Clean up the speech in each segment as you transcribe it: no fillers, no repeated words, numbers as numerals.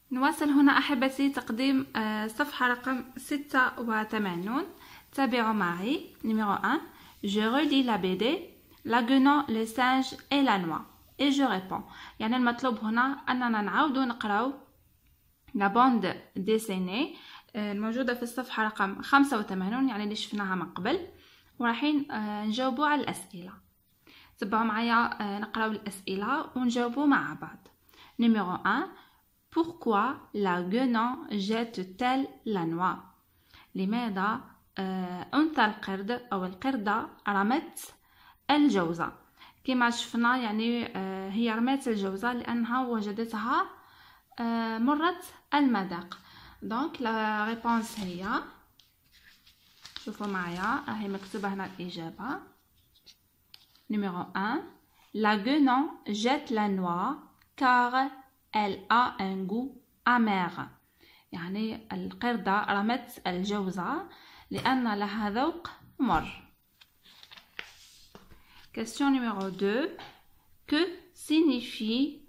نواصل هنا أحبتي تقديم صفحة رقم 86. تابعوا معي. numéro 1. Je relis la BD, la guenon, le singe et la noix. Et je réponds. يعني المطلوب هنا أننا نعاود نقراو la bande dessinée الموجودة في الصفحة رقم 85، يعني اللي شفناها من قبل، وراحين نجاوبوا على الأسئلة. تبعوا معايا نقراو الأسئلة ونجاوبوا مع بعض. numéro 1. Pourquoi la guenon jette-t-elle la noix? لماذا أنثى القرد أو القردة رمت الجوزة؟ كما شفنا يعني هي رمت الجوزة لأنها وجدتها مرت المذاق. دونك لا ريبونس هي، شوفوا معايا راهي مكتوبة هنا الإجابة. numéro 1. La guenon jette la noix car elle a un goût amer. يعني القردة رمت الجوزة لأن لها ذوق مر. Question numéro 2. Que signifie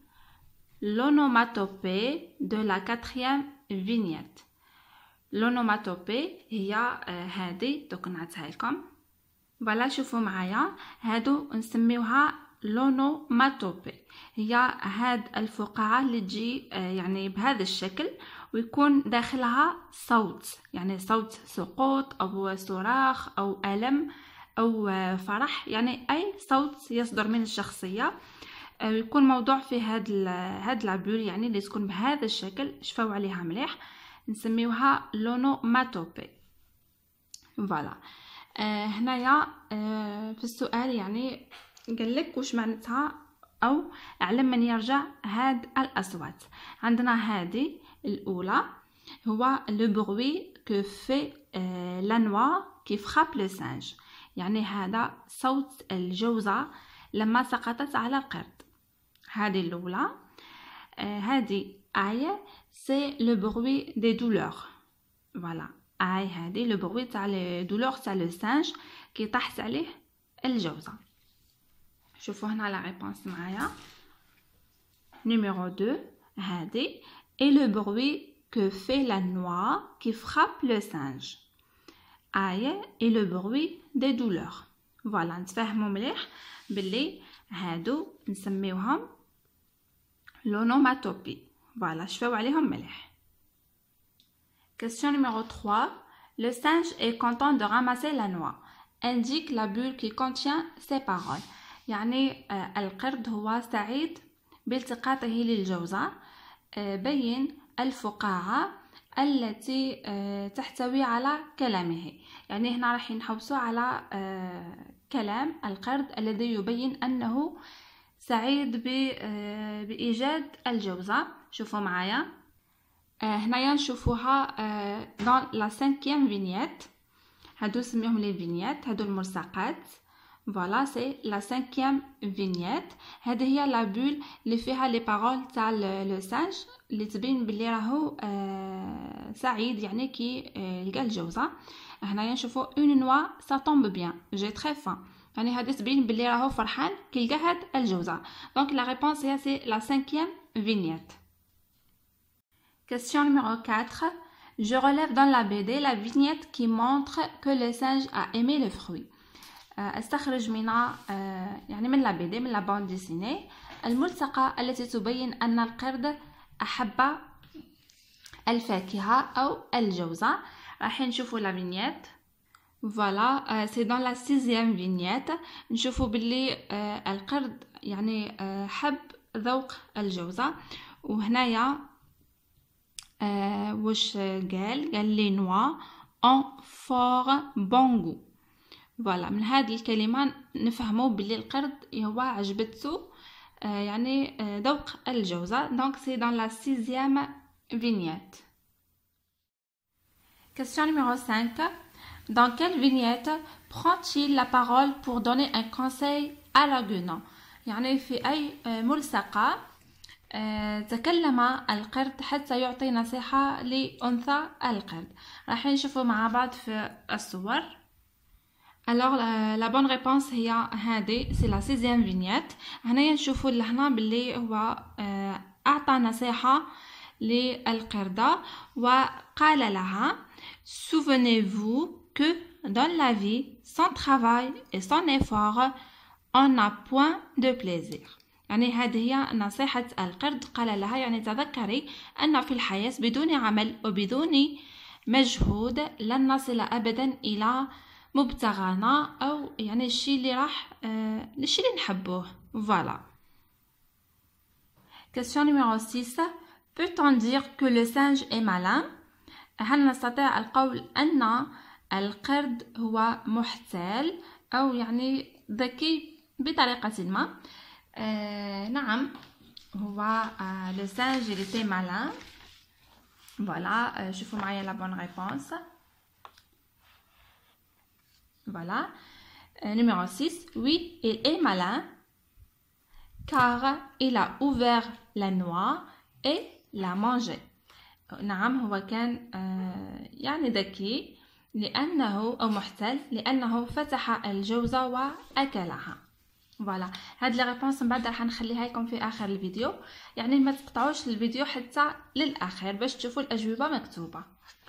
l'onomatopée de la 4e vignette? l'onomatopée هي هذه دوك نعطيها لكم. فوالا شوفوا معايا هادو نسميوها لونوماتوبي. هي هاد الفقاعة اللي تجي يعني بهذا الشكل ويكون داخلها صوت، يعني صوت سقوط أو صراخ أو ألم أو فرح، يعني أي صوت يصدر من الشخصية يكون موضوع في هاد لابول، يعني اللي تكون بهذا الشكل. شفاو عليها مليح، نسميوها لونوماتوبي. فوالا هنايا في السؤال يعني قال لك واش معناتها او علم من يرجع هاد الاصوات. عندنا هذه الاولى هو لو بروي كو في لا نوا كي فراب لو سانج، يعني هذا صوت الجوزة لما سقطت على القرد. هذه الاولى. هذه آية سي لو بروي دي دولور. فوالا آي هذه لو بروي تاع لي دولور تاع لو سانج كي طاحت عليه الجوزة. شوفوا هنا لا ريبونس معايا. numéro 2 هذه et le bruit que fait la noix qui frappe le singe. آية et le bruit des douleurs. فوالا نتفاهموا مليح باللي هادو نسميوهم لونوماتوبي. فوالا شفاو عليهم مليح. Question numéro 3. Le singe est content de ramasser la noix. Indique la bulle qui contient ces paroles. يعني القرد هو سعيد بالتقاطه للجوزة. بين الفقاعة التي تحتوي على كلامه. يعني هنا راح نحوسوا على كلام القرد الذي يبين أنه سعيد بإيجاد الجوزة. شوفوا معايا هنايا نشوفوها dans la 5e vignette. هادو سميهم لي فينيت، هادو الملصقات. فوالا سي لا 5e vignette. هذه هي لا بول اللي فيها لي بارول تاع لو سانج اللي تبين بلي راهو سعيد، يعني كي لقى الجوزة. هنايا نشوفو اون نوا سا طومب بيان جي تري فان، يعني هذه تبين بلي راهو فرحان كي لقى هاد الجوزة. دونك لا ريبونس هي سي لا 5e vignette. Question numéro 4. Je relève dans la BD la vignette qui montre que le singe a aimé le fruit. استخرج من يعني من لا BD من لا bande dessinée الملصقة التي تبين أن القرد أحب الفاكهة أو الجوزة. راح نشوفوا لا vignette. فوالا سي dans la 6e vignette. نشوفوا باللي القرد يعني حب ذوق الجوزة. وهنايا واش قال لي نوا ان فور بونغو. فوالا من هذه الكلمة نفهموا باللي القرد هو عجبته يعني ذوق الجوزة. دونك سي dans la 6e vignette. Question numéro 5. Dans quelle vignette prend-il la parole pour donner un conseil à la guenon? يعني في أي ملصقة تكلم القرد حتى يعطي نصيحة لأنثى القرد؟ راح نشوفوا مع بعض في الصور. Alors la bonne réponse هي هذه سي لا 6e vignette. هنايا نشوفوا لهنا باللي هو أعطى نصيحة للقردة وقال لها souvenez-vous que dans la vie sans travail et sans effort on n'a point de plaisir. يعني هذه هي نصيحة القرد. قال لها يعني تذكري أن في الحياة بدون عمل وبدون مجهود لن نصل أبدا إلى مبتغانا أو يعني الشيء اللي الشيء اللي نحبوه. Voilà. Question numéro 6. Peut-on dire que le singe est malin? هل نستطيع القول أن القرد هو محتال أو يعني ذكي بطريقة ما؟ نعم، هو le singe il était malin. Voilà, شوفوا معايا la bonne réponse. Voilà. Numéro 6. Oui, il est malin car il a ouvert la noix et l'a mangé. نعم، هو كان يعني ذكي لأنه أو محتال لأنه فتح الجوزة وأكلها. فوالا، هاد لي ريبونس من بعد راح نخليها لكم في آخر الفيديو، يعني ما تقطعوش الفيديو حتى للآخر باش تشوفوا الأجوبة مكتوبة.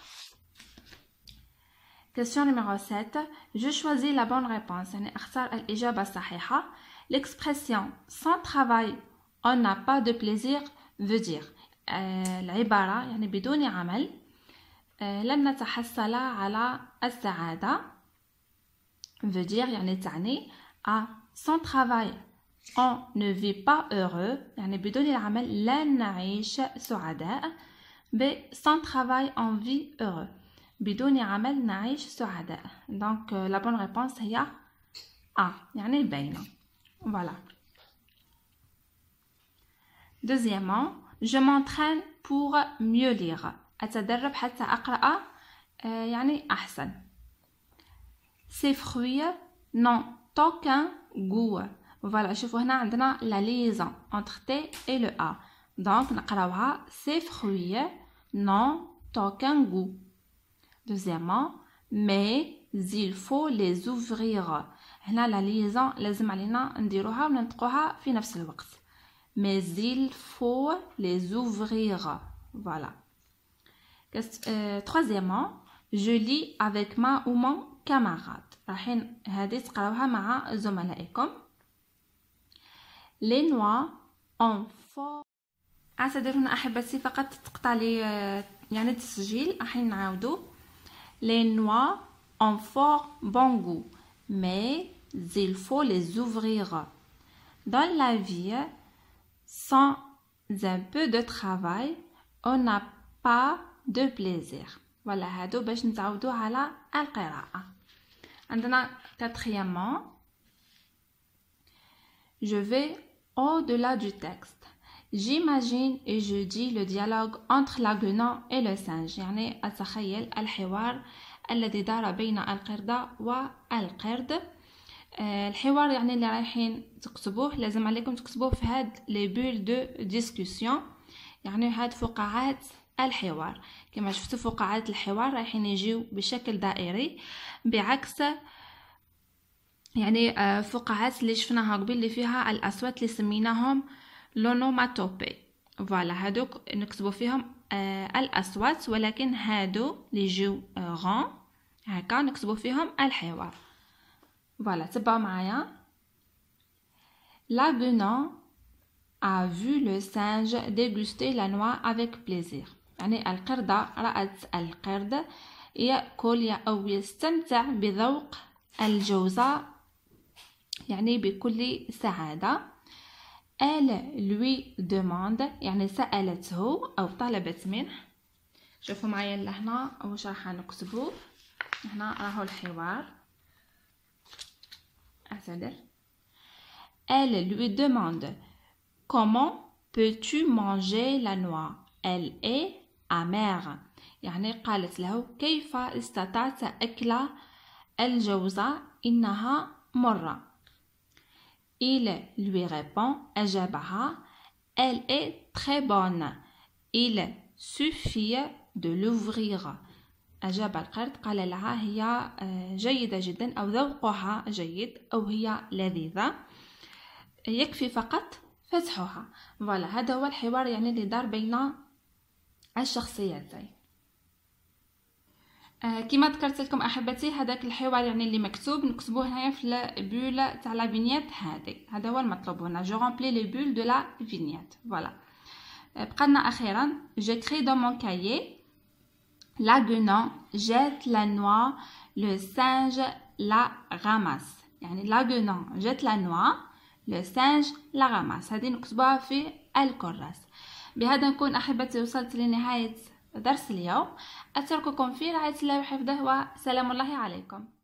Question numéro 7. Je choisis la bonne réponse. يعني أختار الإجابة الصحيحة. L'expression sans travail on n'a pas de plaisir veut dire العبارة يعني بدون عمل لن نتحصل على السعادة. veut dire يعني تعني sans travail on ne vit pas heureux يعني بدون العمل لن نعيش سعداء. sans travail on vit heureux بدون عمل نعيش سعداء. donc la bonne réponse هي A يعني باينة. voilà. Deuxièmement, je m'entraîne pour mieux lire. أتدرب حتى أقرأ يعني أحسن. Ces fruits n'ont aucun goût. Voilà, شوفوا هنا عندنا la liaison entre T et le A. donc نقراوها ces fruits n'ont aucun goût. Deuxièmement, mais il faut les ouvrir. هنا la liaison لازم علينا نديروها وننطقوها في نفس الوقت. mais il faut les ouvrir. Voilà. Troisièmement, je lis avec ma ou mon camarade. راحين هذه تقراوها مع زملائكم. les noix en forme. أعتذر هنا أحبتي فقط تقطع لي يعني التسجيل. راحين نعاودو. les noix en fort bon goût mais il faut les ouvrir. dans la vie sans un peu de travail on n'a pas de plaisir. voilà هادو باش نتعودو على القراءة. عندنا quatrièmement, je vais au-delà du texte. j'imagine et je dis le dialogue entre la guenon et le singe. يعني أتخيل الحوار الذي دار بين القردة والقرد. الحوار يعني اللي رايحين تكتبوه لازم عليكم تكتبوه في هاد لي بول دو ديسكوسيون، يعني هاد فقاعات الحوار. كما شفتوا فقاعات الحوار رايحين يجيو بشكل دائري، بعكس يعني فقاعات اللي شفناها قبل اللي فيها الاصوات اللي سميناهم لونوماتوبي. فوالا هادوك نكتبوا فيهم الاصوات، ولكن هادو اللي يجيو غون هكا نكتبوا فيهم الحوار. Voilà, تبعوا معايا. La guenon a vu le singe déguster la noix avec plaisir. يعني القردة رأت القرد يأكل أو يستمتع بذوق الجوزة يعني بكل سعادة. Elle lui demande يعني سألته أو طلبت منه. شوفوا معايا لهنا واش راح نكتبوا. هنا راهو الحوار. Elle lui demande comment peux-tu manger la noix? Elle est amère. يعني قالت له كيف استطعت أكل الجوزة إنها مرة. Il lui répond أجابها elle est très bonne. Il suffit de l'ouvrir. أجاب القرد قال لها هي جيدة جدا أو ذوقها جيد أو هي لذيذة، يكفي فقط فتحها. فوالا هذا هو الحوار يعني اللي دار بين الشخصية تاعي. كما ذكرت لكم احبتي، هذاك الحوار يعني اللي مكتوب نكتبوه هنايا في البول تاع لا فينيت هذه، هذا هو المطلوب هنا. جو رامبلي لي بول دو لا فينيت. فوالا بقالنا اخيرا j'écris dans mon cahier la guenon jette la noix, le singe la ramasse. يعني la guenon jette la noix, le singe la ramasse. هذه نكتبوها في الكراس. بهذا نكون احبتي وصلت لنهاية درس اليوم. اترككم في رعاية الله وحفظه، وسلام الله عليكم.